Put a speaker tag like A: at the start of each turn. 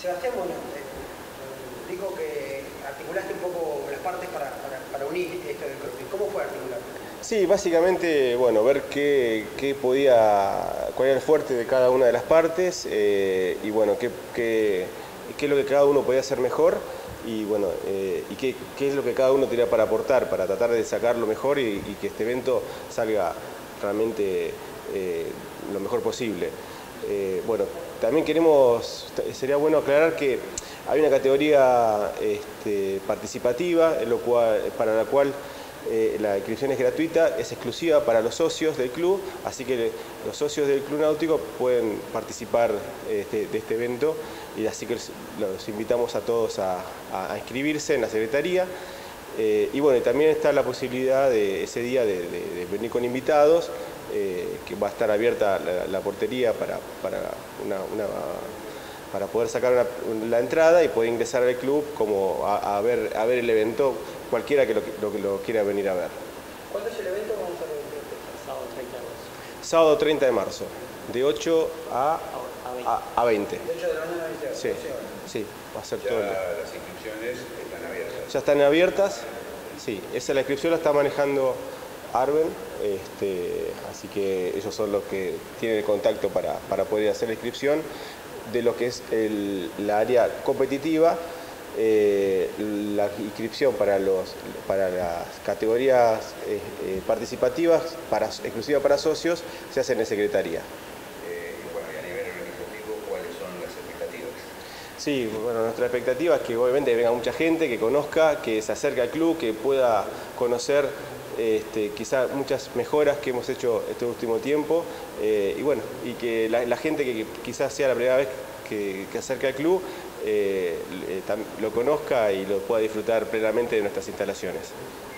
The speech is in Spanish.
A: Sebastián, bueno, dijo que articulaste un poco las partes para unir esto del CrossFit. ¿Cómo fue articularlo?
B: Sí, básicamente, bueno, ver cuál era el fuerte de cada una de las partes y bueno, qué es lo que cada uno podía hacer mejor y bueno, y qué es lo que cada uno tenía para aportar, para tratar de sacar lo mejor y que este evento salga realmente lo mejor posible. Bueno, también sería bueno aclarar que hay una categoría participativa para la cual la inscripción es gratuita, es exclusiva para los socios del club, así que los socios del Club Náutico pueden participar de este evento y así que los invitamos a todos a inscribirse en la secretaría. Y bueno, también está la posibilidad de ese día de venir con invitados, que va a estar abierta la portería para poder sacar la entrada y poder ingresar al club como a ver el evento, cualquiera que lo quiera venir a ver.
A: ¿Cuándo es el evento? Vamos a ver el
C: Sábado 30 de marzo.
B: Sábado 30 de marzo, de 8 a 20.
A: De 8 de la mañana a 20 horas.
B: Sí, sí, va a ser todo.
D: Las inscripciones están abiertas.
B: Ya están abiertas, sí, esa la inscripción la está manejando Arben, así que ellos son los que tienen el contacto para poder hacer la inscripción de lo que es la área competitiva. La inscripción para las categorías participativas exclusiva para socios se hace en la secretaría.
D: Y bueno, y a nivel organizativo, ¿cuáles son las expectativas?
B: Sí, bueno, nuestra expectativa es que obviamente venga mucha gente, que conozca, que se acerque al club, que pueda conocer quizá muchas mejoras que hemos hecho este último tiempo y bueno, y que la gente que quizás sea la primera vez que acerque al club lo conozca y lo pueda disfrutar plenamente de nuestras instalaciones.